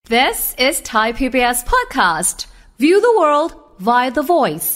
This is Thai PBS podcast. View the world via the voice.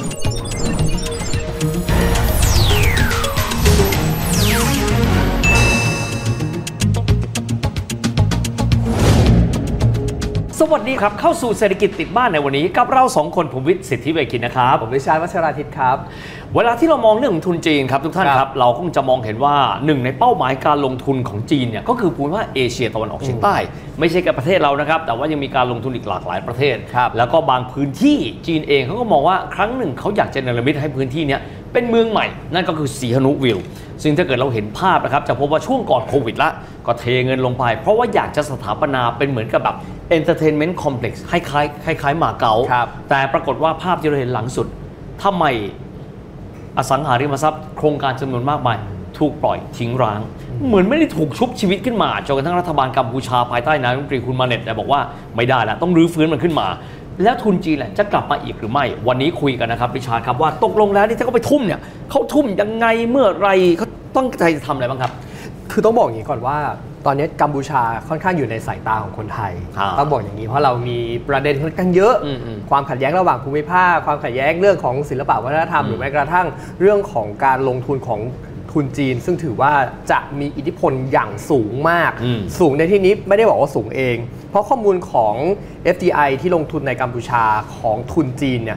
สวัสดีครับเข้าสู่เศรษฐกิจติดบ้านในวันนี้กับเรา2คนผมวิทย์สิทธิเวคินนะครับผมวิชาญวัชราทิตครับเวลาที่เรามองเรื่องของทุนจีนครับทุกท่านครับเราคงจะมองเห็นว่าหนึ่งในเป้าหมายการลงทุนของจีนเนี่ยก็คือภูมิภาคเอเชียตะวันออกเฉียงใต้ไม่ใช่แค่ประเทศเรานะครับแต่ว่ายังมีการลงทุนอีกหลากหลายประเทศแล้วก็บางพื้นที่จีนเองเขาก็มองว่าครั้งหนึ่งเขาอยากจะเนรมิตให้พื้นที่นี้เป็นเมืองใหม่นั่นก็คือสีหนุวิลซึ่งถ้าเกิดเราเห็นภาพนะครับจะพบว่าช่วงก่อนโควิดละก็เทเงินลงไปเพราะว่าอยากจะสถาปนาเป็นเหมือนกับแบบ entertainment complex คล้ายมาเก๊าแต่ปรากฏว่าภาพที่เราเห็นหลังสุดทำไมอสังหาริมทรัพย์โครงการจำนวนมากมายถูกปล่อยทิ้งร้างเหมือนไม่ได้ถูกชุบชีวิตขึ้นมาจนกระทั่งรัฐบาลกัมพูชาภายใต้นายกรัฐมนตรีคุณมาเน็ตบอกว่าไม่ได้แล้วต้องรื้อฟื้นมันขึ้นมาแล้วทุนจีนแหละจะกลับมาอีกหรือไม่วันนี้คุยกันนะครับริชาร์ดครับว่าตกลงแล้วที่เขาไปทุ่มเนี่ยเขาทุ่มยังไงเมื่อไรเขาต้องใจจะทำอะไรบ้างครับคือต้องบอกอย่างนี้ก่อนว่าตอนนี้กัมพูชาค่อนข้างอยู่ในสายตาของคนไทยต้องบอกอย่างนี้เพราะเรามีประเด็นค่อนข้างเยอะความขัดแย้งระหว่างภูมิภาคความขัดแย้งเรื่องของศิลปวัฒนธรรมหรือแม้กระทั่งเรื่องของการลงทุนของทุนจีนซึ่งถือว่าจะมีอิทธิพลอย่างสูงมากสูงในที่นี้ไม่ได้บอกว่าสูงเองเพราะข้อมูลของ FDI ที่ลงทุนในกัมพูชาของทุนจีนเนี่ย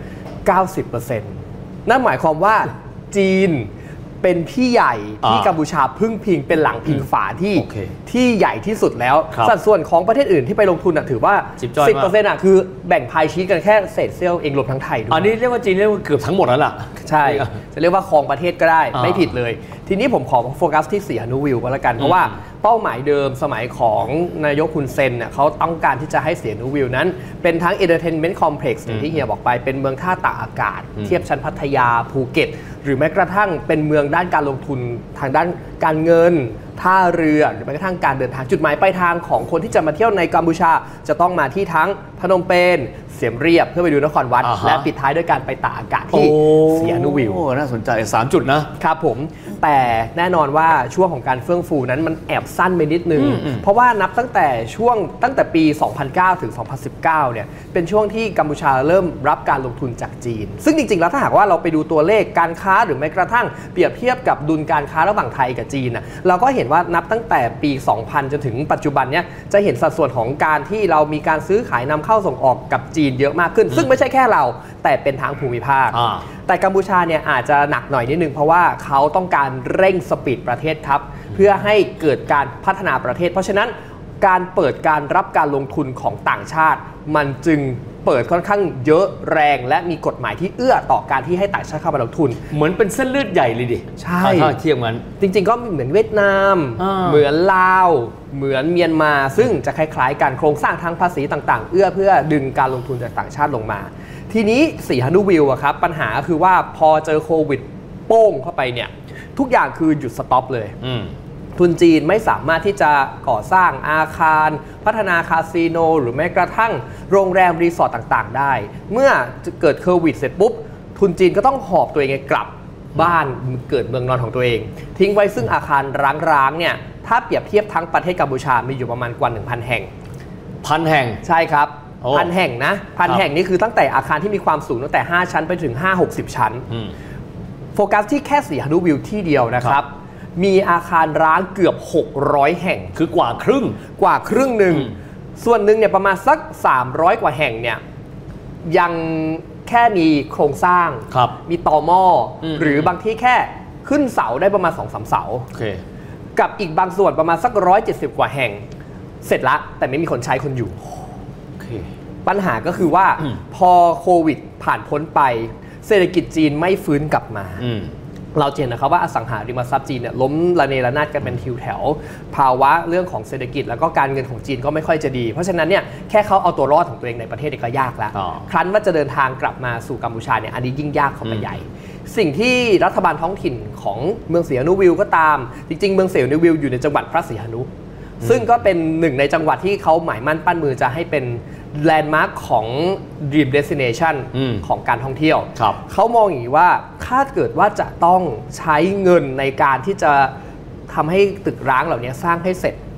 90% นั่นหมายความว่าจีนเป็นพี่ใหญ่ที่กัมพูชาพึ่งพิงเป็นหลังพิงฝาที่ใหญ่ที่สุดแล้วสัดส่วนของประเทศอื่นที่ไปลงทุนถือว่า 10% คือแบ่งพายชีสกันแค่เศษเสี้ยวเองรวมทั้งไทยด้วยอันนี้เรียกว่าจีนเรียกว่าเกือบทั้งหมดแล้วล่ะใช่จะเรียกว่าครองประเทศก็ได้ไม่ผิดเลยทีนี้ผมขอโฟกัสที่สีหนุวิลก็แล้วกันเพราะว่าเป้าหมายเดิมสมัยของนายกฮุนเซนเนี่ยเขาต้องการที่จะให้สีหนุวิลนั้นเป็นทั้ง entertainment complex อย่างที่เฮียบอกไปเป็นเมืองท่าตากอากาศเทียบชั้นพัทยาภูเก็ตหรือแม้กระทั่งเป็นเมืองด้านการลงทุนทางด้านการเงินท่าเรือหรือแม้กระทั่งการเดินทางจุดหมายปลายทางของคนที่จะมาเที่ยวในกัมพูชาจะต้องมาที่ทั้งพนมเปญเสียมเรียบเพื่อไปดูนครวัดและปิดท้ายด้วยการไปตากอากาศที่สีหนุวิลน่าสนใจ3จุดนะครับผมแต่แน่นอนว่าช่วงของการเฟื่องฟูนั้นมันแอบสั้นไปนิดนึงเพราะว่านับตั้งแต่ปี 2009 ถึง 2019 เนี่ยเป็นช่วงที่กัมพูชาเริ่มรับการลงทุนจากจีนซึ่งจริงๆแล้วถ้าหากว่าเราไปดูตัวเลขการค้าหรือแม้กระทั่งเปรียบเทียบกับดุลการค้าระหว่างไทยกับจีนเราก็เห็นว่านับตั้งแต่ปี 2000 จนถึงปัจจุบันเนี่ยจะเห็นสัดส่วนของการที่เรามีการซื้อขายนำเข้าส่งออกกับจีนเยอะมากขึ้นซึ่งไม่ใช่แค่เราแต่เป็นทางภูมิภาคแต่กัมพูชาเนี่ยอาจจะหนักหน่อยนิดนึงเพราะว่าเขาต้องการเร่งสปีดประเทศครับเพื่อให้เกิดการพัฒนาประเทศเพราะฉะนั้นการเปิดการรับการลงทุนของต่างชาติมันจึงเปิดค่อนข้างเยอะแรงและมีกฎหมายที่เอื้อต่อการที่ให้ต่างชาติเข้ามาลงทุนเหมือนเป็นเส้นเลือดใหญ่เลยดิใช่ถ้าเทียบกันจริงๆก็เหมือนเวียดนามเหมือนลาวเหมือนเมียนมาซึ่งจะคล้ายๆกันโครงสร้างทางภาษีต่างๆเอื้อเพื่อดึงการลงทุนจากต่างชาติลงมาทีนี้สีหนุวิลครับปัญหาคือว่าพอเจอโควิดโป้งเข้าไปเนี่ยทุกอย่างคือหยุดสต็อปเลยทุนจีนไม่สามารถที่จะก่อสร้างอาคารพัฒนาคาสิโนหรือแม้กระทั่งโรงแรมรีสอร์ทต่างๆได้เมื่อเกิดโควิดเสร็จปุ๊บทุนจีนก็ต้องหอบตัวเองกลับบ้านเกิดเมืองนอนของตัวเองทิ้งไว้ซึ่งอาคารร้างๆเนี่ยถ้าเปรียบเทียบทั้งประเทศกัมพูชามีอยู่ประมาณกว่า 1,000 แห่ง 1,000 แห่งใช่ครับ1,000 แห่งนะ1,000 แห่งนี่คือตั้งแต่อาคารที่มีความสูงตั้งแต่5ชั้นไปถึง 5-60 ชั้นโฟกัสที่แค่สีหนุวิลที่เดียวนะครับมีอาคารร้างเกือบ600แห่งคือกว่าครึ่งหนึ่งส่วนหนึ่งเนี่ยประมาณสัก300กว่าแห่งเนี่ยยังแค่มีโครงสร้างมีตอหม้อหรือบางที่แค่ขึ้นเสาได้ประมาณ 2-3 เสากับอีกบางส่วนประมาณสัก170กว่าแห่งเสร็จละแต่ไม่มีคนใช้คนอยู่ปัญหาก็คือว่าพอโควิดผ่านพ้นไปเศรษฐกิจจีนไม่ฟื้นกลับมาเราเห็นนะครับว่าอสังหาริมทรัพย์จีนเนี่ยล้มระเนระนาดกันเป็นทิวแถวภาวะเรื่องของเศรษฐกิจแล้วก็การเงินของจีนก็ไม่ค่อยจะดีเพราะฉะนั้นเนี่ยแค่เขาเอาตัวรอดของตัวเองในประเทศก็ยากแล้วครั้นว่าจะเดินทางกลับมาสู่กัมพูชาเนี่ยอันนี้ยิ่งยากเข้าไปใหญ่สิ่งที่รัฐบาลท้องถิ่นของเมืองสีหนุวิลก็ตามจริงๆเมืองสีหนุวิลอยู่ในจังหวัดพระศรีหนุซึ่งก็เป็นหนึ่งในจังหวัดที่เขาหมายมั่นปั้นมือจะให้เป็นแลนด์มาร์คของ Dream Destination ของการท่องเที่ยวเขามองอย่างนี้ว่าถ้าเกิดว่าจะต้องใช้เงินในการที่จะทำให้ตึกร้างเหล่านี้สร้างให้เสร็จ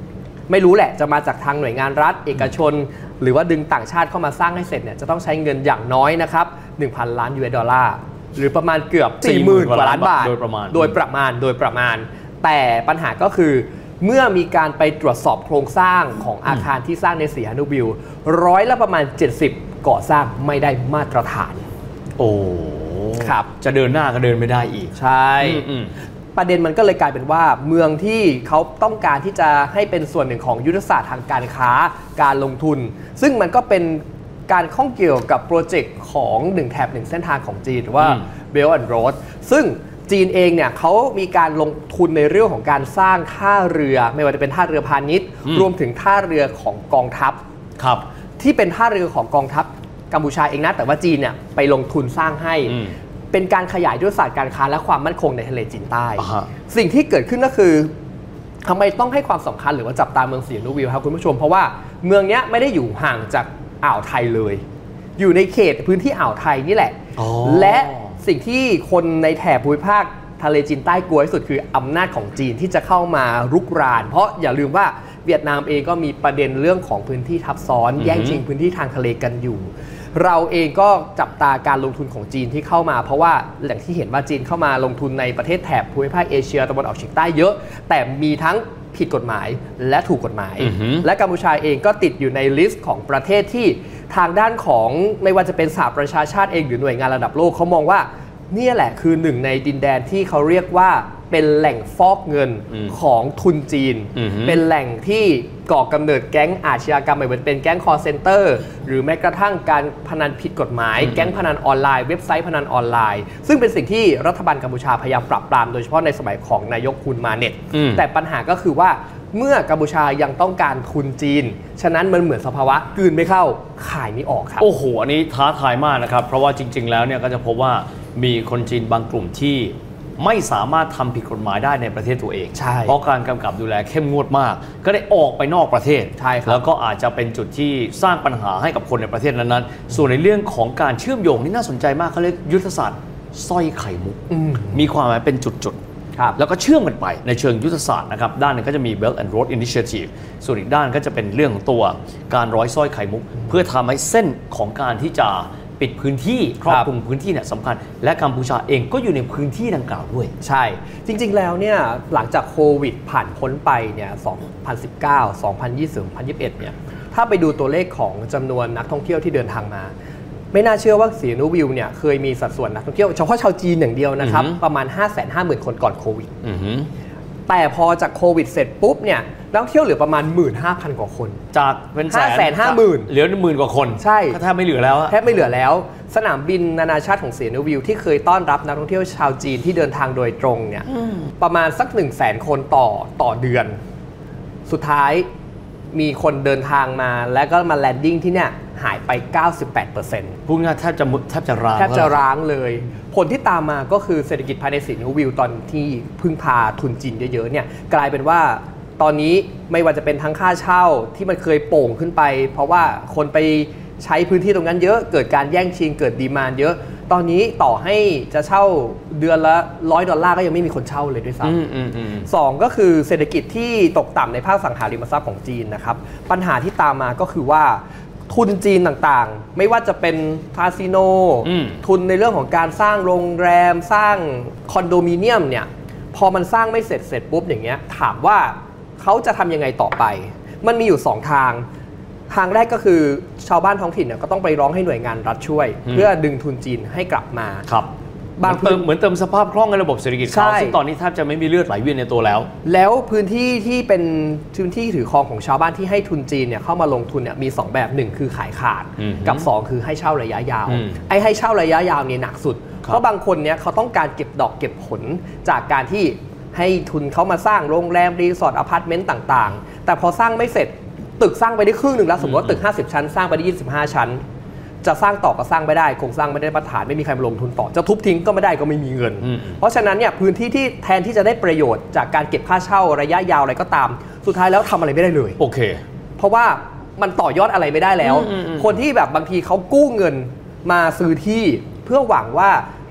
ไม่รู้แหละจะมาจากทางหน่วยงานรัฐเอกชนหรือว่าดึงต่างชาติเข้ามาสร้างให้เสร็จเนี่ยจะต้องใช้เงินอย่างน้อยนะครับ 1,000 ล้านUS ดอลลาร์หรือประมาณเกือบ 40,000 กว่าล้านบาทโดยประมาณแต่ปัญหาก็คือเมื่อมีการไปตรวจสอบโครงสร้างของอาคารที่สร้างในสีฮานูบิลประมาณ 70 ก่อสร้างไม่ได้มาตรฐานโอ้ครับจะเดินหน้าก็เดินไม่ได้อีกใช่ประเด็นมันก็เลยกลายเป็นว่าเมืองที่เขาต้องการที่จะให้เป็นส่วนหนึ่งของยุทธศาสตร์ทางการค้าการลงทุนซึ่งมันก็เป็นการข้องเกี่ยวกับโปรเจกต์ของ1แถบ1เส้นทางของจีนหรือว่า Belt and Road ซึ่งจีนเองเนี่ยเขามีการลงทุนในเรื่องของการสร้างท่าเรือไม่ว่าจะเป็นท่าเรือพาณิชย์รวมถึงท่าเรือของกองทัพครับที่เป็นท่าเรือของกองทัพกัมพูชาเองนะแต่ว่าจีนเนี่ยไปลงทุนสร้างให้เป็นการขยายยุทธศาสตร์การค้าและความมั่นคงในทะเลจีนใต้สิ่งที่เกิดขึ้นก็คือทำไมต้องให้ความสำคัญหรือว่าจับตาเมืองสีนูวิลครับคุณผู้ชมเพราะว่าเมืองนี้ไม่ได้อยู่ห่างจากอ่าวไทยเลยอยู่ในเขตพื้นที่อ่าวไทยนี่แหละและสิ่งที่คนในแถบภูมิภาคทะเลจีนใต้กลัวที่สุดคืออำนาจของจีนที่จะเข้ามารุกรานเพราะอย่าลืมว่าเวียดนามเองก็มีประเด็นเรื่องของพื้นที่ทับซ้อนแย่งชิงพื้นที่ทางทะเลกันอยู่เราเองก็จับตาการลงทุนของจีนที่เข้ามาเพราะว่าแหล่งที่เห็นว่าจีนเข้ามาลงทุนในประเทศแถบภูมิภาคเอเชียตะวันออกเฉียงใต้เยอะแต่มีทั้งผิดกฎหมายและถูกกฎหมายและกัมพูชาเองก็ติดอยู่ในลิสต์ของประเทศที่ทางด้านของไม่ว่าจะเป็นสหประชาชาติเองหรือหน่วยงานระดับโลกเขามองว่านี่แหละคือหนึ่งในดินแดนที่เขาเรียกว่าเป็นแหล่งฟอกเงินของทุนจีนเป็นแหล่งที่ก่อกำเนิดแก๊งอาชญากรรมไม่ว่าจะเป็นแก๊งคอลเซ็นเตอร์หรือแม้กระทั่งการพนันผิดกฎหมายแก๊งพนันออนไลน์เว็บไซต์พนันออนไลน์ซึ่งเป็นสิ่งที่รัฐบาลกัมพูชาพยายามปราบปรามโดยเฉพาะในสมัยของนายกฮุนมาเน็ตแต่ปัญหาก็คือว่าเมื่อกัมพูชายังต้องการทุนจีนฉะนั้นมันเหมือนสภาวะกลืนไม่เข้าขายไม่ออกครับโอ้โหอันนี้ท้าทายมากนะครับเพราะว่าจริงๆแล้วเนี่ยก็จะพบว่ามีคนจีนบางกลุ่มที่ไม่สามารถทำผิดกฎหมายได้ในประเทศตัวเองเพราะการกำกับดูแลเข้มงวดมากก็ได้ออกไปนอกประเทศแล้วก็อาจจะเป็นจุดที่สร้างปัญหาให้กับคนในประเทศนั้นๆส่วนในเรื่องของการเชื่อมโยงนี่น่าสนใจมากเขาเรียกยุทธศาสตร์สร้อยไข่มุกมีความหมายเป็นจุดๆแล้วก็เชื่อมกันไปในเชิงยุทธศาสตร์นะครับด้านนึงก็จะมี Belt and Road Initiative ส่วนอีกด้านก็จะเป็นเรื่องของตัวการร้อยสร้อยไข่มุกเพื่อทำให้เส้นของการที่จะปิดพื้นที่ครอบคลุมพื้นที่เนี่ยสำคัญและกัมพูชาเองก็อยู่ในพื้นที่ดังกล่าวด้วยใช่จริงๆแล้วเนี่ยหลังจากโควิดผ่านพ้นไปเนี่ย2019 2020 2021เนี่ยถ้าไปดูตัวเลขของจำนวนนักท่องเที่ยวที่เดินทางมาไม่น่าเชื่อว่าสีนูวิลเนี่ยเคยมีสัดส่วนนักท่องเที่ยวเฉพาะชาวจีนอย่างเดียวนะครับประมาณ 550,000 คนก่อนโควิดแต่พอจากโควิดเสร็จปุ๊บเนี่ยนักท่องเที่ยวเหลือประมาณ 15,000 กว่าคนจากเป็น 550,000 เหลือ 10,000 กว่าคนใช่แทบไม่เหลือแล้วแทบไม่เหลือแล้วสนามบินนานาชาติของเสียนูวิลที่เคยต้อนรับนักท่องเที่ยวชาวจีนที่เดินทางโดยตรงเนี่ยประมาณสัก 100,000 คนต่อเดือนสุดท้ายมีคนเดินทางมาแล้วก็มาแลนดิ้งที่เนี่ยหายไป 98% พูดง่ายแทบจะร้างเลยผลที่ตามมาก็คือเศรษฐกิจภายในสีนูวิลตอนที่พึ่งพาทุนจีนเยอะๆเนี่ยกลายเป็นว่าตอนนี้ไม่ว่าจะเป็นทั้งค่าเช่าที่มันเคยโป่งขึ้นไปเพราะว่าคนไปใช้พื้นที่ตรงนั้นเยอะเกิดการแย่งชิงเกิดดีมานด์เยอะตอนนี้ต่อให้จะเช่าเดือนละ$100ก็ยังไม่มีคนเช่าเลยด้วยซ้ำสองก็คือเศรษฐกิจที่ตกต่ำในภาคสังหาริมทรัพย์ของจีนนะครับปัญหาที่ตามมาก็คือว่าทุนจีนต่างๆไม่ว่าจะเป็นคาสิโนทุนในเรื่องของการสร้างโรงแรมสร้างคอนโดมิเนียมเนี่ยพอมันสร้างไม่เสร็จปุ๊บอย่างเงี้ยถามว่าเขาจะทำยังไงต่อไปมันมีอยู่2ทางแรกก็คือชาวบ้านท้องถิ่นเนี่ยก็ต้องไปร้องให้หน่วยงานรัฐช่วยเพื่อดึงทุนจีนให้กลับมาครับบางเหมือนเติมสภาพคล่องในระบบเศรษฐกิจเขาซึ่งตอนนี้แทบจะไม่มีเลือดไหลเวียนในตัวแล้วพื้นที่ที่เป็นพื้นที่ถือครองของชาวบ้านที่ให้ทุนจีนเนี่ยเข้ามาลงทุนเนี่ยมี2แบบ1คือขายขาดกับ2คือให้เช่าระยะยาวให้เช่าระยะยาวเนี่ยหนักสุดเพราะบางคนเนี่ยเขาต้องการเก็บดอกเก็บผลจากการที่ให้ทุนเขามาสร้างโรงแรมรีสอร์ทอพาร์ตเมนต์ต่างๆแต่พอสร้างไม่เสร็จตึกสร้างไปได้ครึ่งหนึ่งแล้วสมมติว่าตึก50ชั้นสร้างไปได้25ชั้นจะสร้างต่อก็สร้างไม่ได้โครงสร้างไม่ได้มาตรฐานไม่มีใครมาลงทุนต่อจะทุบทิ้งก็ไม่ได้ก็ไม่มีเงินเพราะฉะนั้นเนี่ยพื้นที่ที่แทนที่จะได้ประโยชน์จากการเก็บค่าเช่าระยะยาวอะไรก็ตามสุดท้ายแล้วทำอะไรไม่ได้เลยโอเคเพราะว่ามันต่อยอดอะไรไม่ได้แล้วคนที่แบบบางทีเขากู้เงินมาซื้อที่เพื่อหวังว่า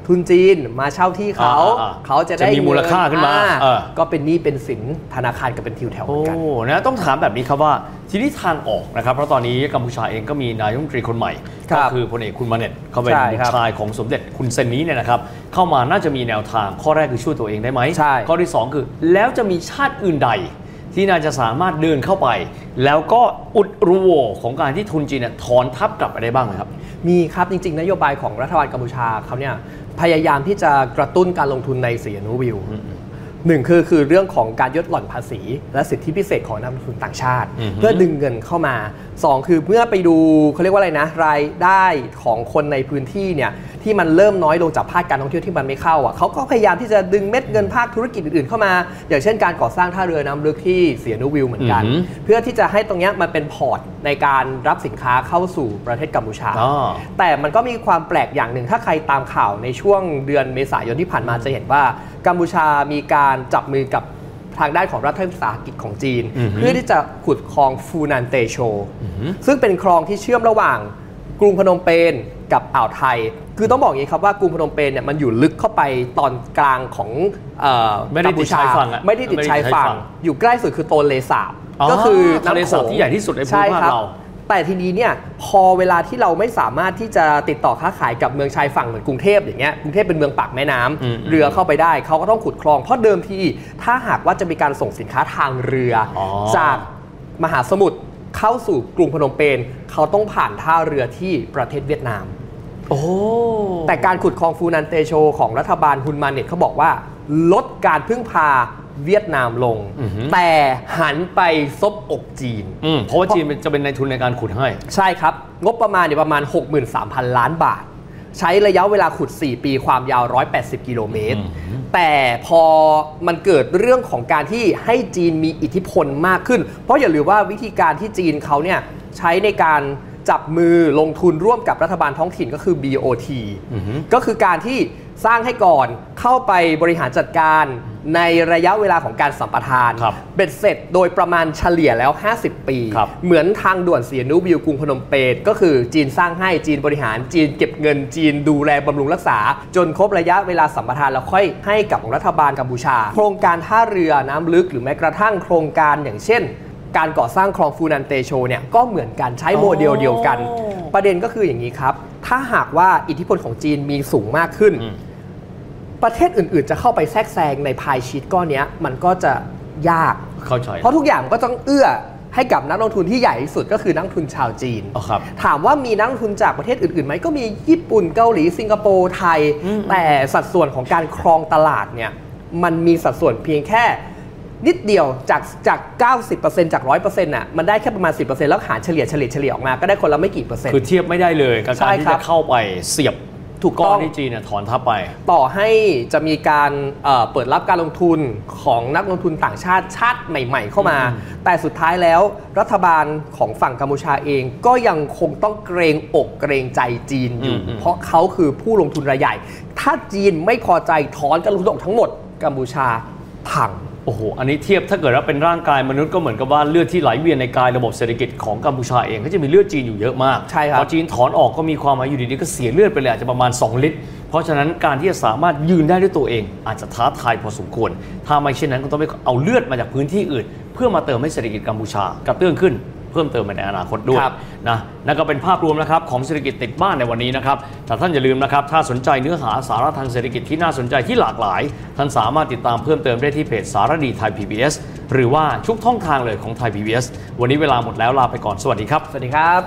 ทุนจีนมาเช่าที่เขาจะได้มีมูลค่าขึ้นมาก็เป็นหนี้เป็นสินธนาคารกับเป็นทิวแถวเหมือนกันนะต้องถามแบบนี้ครับว่าทีนี้ทางออกนะครับเพราะตอนนี้กัมพูชาเองก็มีนายกรัฐมนตรีคนใหม่ก็คือพลเอกคุณมาเน็ตเขาเป็นบุตรชายของสมเด็จคุณเซนนี้เนี่ยนะครับเข้ามาน่าจะมีแนวทางข้อแรกคือช่วยตัวเองได้ไหมข้อที่2คือแล้วจะมีชาติอื่นใดที่น่าจะสามารถเดินเข้าไปแล้วก็อุดรูโหว่ของการที่ทุนจีนถอนทัพกลับไปได้บ้างไหมครับมีครับจริงๆนโยบายของรัฐบาลกัมพูชาเขาเนี่ยพยายามที่จะกระตุ้นการลงทุนในสีอนุวิวหนึ่งคือเรื่องของการลดหย่อนภาษีและสิทธิพิเศษของนักลงทุนต่างชาติเพื่อดึงเงินเข้ามา2คือเมื่อไปดูเขาเรียกว่าอะไรนะรายได้ของคนในพื้นที่เนี่ยที่มันเริ่มน้อยลงจากภาคการท่องเที่ยวที่มันไม่เข้าเขาก็พยายามที่จะดึงเม็ดเงินภาคธุรกิจอื่นๆเข้ามาอย่างเช่นการก่อสร้างท่าเรือน้ำลึกที่สีอนุวิวเหมือนกันเพื่อที่จะให้ตรงนี้มันเป็นพอร์ตในการรับสินค้าเข้าสู่ประเทศกัมพูชาแต่มันก็มีความแปลกอย่างหนึ่งถ้าใครตามข่าวในช่วงเดือนเมษายนที่ผ่านมาจะเห็นว่ากัมพูชามีการจับมือกับทางด้านของรัฐวิสาหกิจของจีนเพื่อที่จะขุดคลองฟูนันเตโชซึ่งเป็นคลองที่เชื่อมระหว่างกรุงพนมเปญกับอ่าวไทยคือต้องบอกอย่างนี้ครับว่ากรุงพนมเปญเนี่ยมันอยู่ลึกเข้าไปตอนกลางของกัมพูชาไม่ได้ติดชายฝั่งอยู่ใกล้สุดคือโตนเลสาบก็คือทะเลสาบที่ใหญ่ที่สุดในภูมิภาคเราแต่ทีนี้เนี่ยพอเวลาที่เราไม่สามารถที่จะติดต่อค้าขายกับเมืองชายฝั่งเหมือนกรุงเทพอย่างเงี้ยกรุงเทพเป็นเมืองปากแม่น้ำเรือเข้าไปได้เขาก็ต้องขุดคลองเพราะเดิมทีถ้าหากว่าจะมีการส่งสินค้าทางเรือจากมหาสมุทรเข้าสู่กรุงพนมเปญเขาต้องผ่านท่าเรือที่ประเทศเวียดนามแต่การขุดคลองฟูนันเตโชของรัฐบาลฮุนมาเน็ตเขาบอกว่าลดการพึ่งพาเวียดนามลงแต่หันไปซบอกจีนเพราะว่าจีนจะเป็นนายทุนในการขุดให้ใช่ครับงบประมาณประมาณ 63,000 ล้านบาทใช้ระยะเวลาขุด4ปีความยาว180กิโลเมตรแต่พอมันเกิดเรื่องของการที่ให้จีนมีอิทธิพลมากขึ้นเพราะอย่าลืมว่าวิธีการที่จีนเขาเนี่ยใช้ในการจับมือลงทุนร่วมกับรัฐบาลท้องถิ่นก็คือ BOT ก็คือการที่สร้างให้ก่อนเข้าไปบริหารจัดการในระยะเวลาของการสัมปทานเบ็ดเสร็จโดยประมาณเฉลี่ยแล้ว50ปีเหมือนทางด่วนสีนูวิวกรุงพนมเปญก็คือจีนสร้างให้จีนบริหารจีนเก็บเงินจีนดูแลบำรุงรักษาจนครบระยะเวลาสัมปทานแล้วค่อยให้กับรัฐบาลกัมพูชาโครงการท่าเรือน้ำลึกหรือแม้กระทั่งโครงการอย่างเช่นการก่อสร้างคลองฟูนันเตโชเนี่ยก็เหมือนกันใช้โมเดลเดียวกันประเด็นก็คืออย่างนี้ครับถ้าหากว่าอิทธิพลของจีนมีสูงมากขึ้นประเทศอื่นๆจะเข้าไปแทรกแซงในพายชีตก้อนนี้มันก็จะยากเข้าใจเพราะทุกอย่างก็ต้องเอื้อให้กับนักลงทุนที่ใหญ่ที่สุดก็คือนักลงทุนชาวจีนถามว่ามีนักลงทุนจากประเทศอื่นๆไหมก็มีญี่ปุ่นเกาหลีสิงคโปร์ไทยแต่สัดส่วนของการครองตลาดเนี่ยมันมีสัดส่วนเพียงแค่นิดเดียวจาก 90% จาก 100% น่ะมันได้แค่ประมาณ 10% แล้วหารเฉลี่ยออกมาก็ได้คนละไม่กี่เปอร์เซ็นต์คือเทียบไม่ได้เลยกับการที่จะเข้าไปเสียบถูกก้อนที่จีนถอนทัพไปต่อให้จะมีการเปิดรับการลงทุนของนักลงทุนต่างชาติใหม่ๆเข้ามาแต่สุดท้ายแล้วรัฐบาลของฝั่งกัมพูชาเองก็ยังคงต้องเกรงอกเกรงใจจีนอยู่เพราะเขาคือผู้ลงทุนรายใหญ่ถ้าจีนไม่พอใจถอนการลงทุนออกทั้งหมดกัมพูชาพังโอ้โหอันนี้เทียบถ้าเกิดว่าเป็นร่างกายมนุษย์ก็เหมือนกับว่าเลือดที่ไหลเวียนในกายระบบเศรษฐกิจของกัมพูชาเองก็จะมีเลือดจีนอยู่เยอะมากใช่ครับพอจีนถอนออกก็มีความหมายอยู่ดีๆก็เสียเลือดไปเลยอาจจะประมาณ2ลิตรเพราะฉะนั้นการที่จะสามารถยืนได้ด้วยตัวเองอาจจะท้าทายพอสมควรถ้าไม่เช่นนั้นก็ต้องไปเอาเลือดมาจากพื้นที่อื่นเพื่อมาเติมให้เศรษฐกิจกัมพูชากระเตื้องขึ้นเพิ่มเติมในอนาคตด้วยนะนั่นก็เป็นภาพรวมนะครับของเศรษฐกิจติดบ้านในวันนี้นะครับแต่ท่านอย่าลืมนะครับถ้าสนใจเนื้อหาสาระทางเศรษฐกิจที่น่าสนใจที่หลากหลายท่านสามารถติดตามเพิ่มเติมได้ที่เพจสารดีไทย PBS หรือว่าทุกช่องทางเลยของไทย PBS วันนี้เวลาหมดแล้วลาไปก่อนสวัสดีครับสวัสดีครับ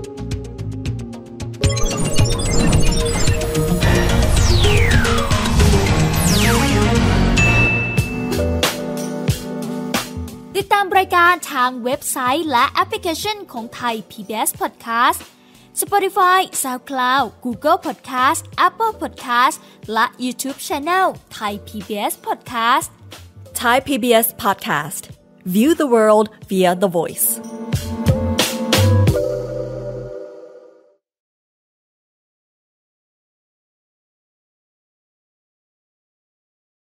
ติดตามรายการทางเว็บไซต์และแอปพลิเคชันของไทย PBS Podcast Spotify SoundCloud Google Podcast Apple Podcast และ YouTube Channel Thai PBS Podcast Thai PBS Podcast View the world via the voice